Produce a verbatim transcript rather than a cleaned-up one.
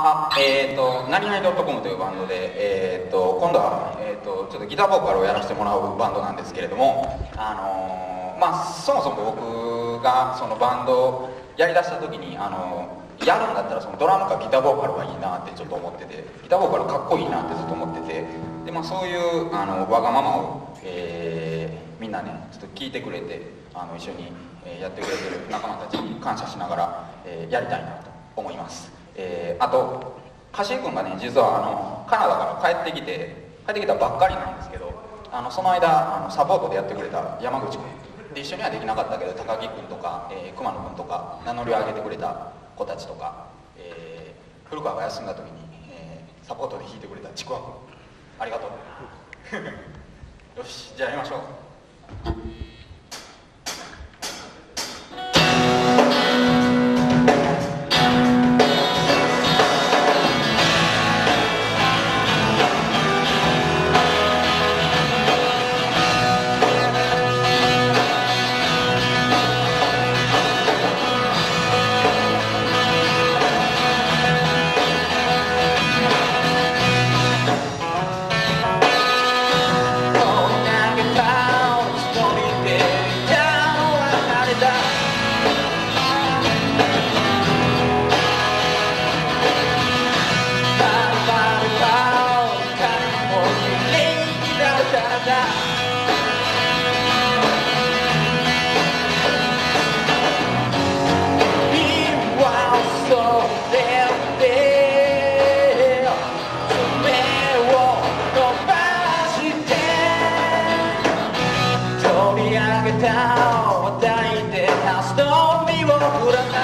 あ、えっ、ー、と、何々 .com というバンドで、えっ、ー、と、今度は、えっ、ー、と、ちょっとギターボーカルをやらせてもらうバンドなんですけれども、あのー、まあ、そもそも僕がそのバンドをやりだした時に、あのー、やるんだったらそのドラムかギターボーカルがいいなってちょっと思ってて、ギターボーカルかっこいいなってずっと思ってて、で、まあ、そういうあのわがままを、えー、みんなね、ちょっと聞いてくれて、あの一緒にやってくれてる仲間たちに感謝しながら、えー、やりたいなと思います。えー、あと橋井君がね、実はあのカナダから帰ってきて帰ってきたばっかりなんですけど、あのその間あのサポートでやってくれた山口君で、一緒にはできなかったけど高木君とか、えー、熊野君とか名乗りを上げてくれた子たちとか、えー、古川が休んだ時に、えー、サポートで弾いてくれたちくわ君、ありがとうよし、じゃあやりましょう。 抱いてたストーリーを振らない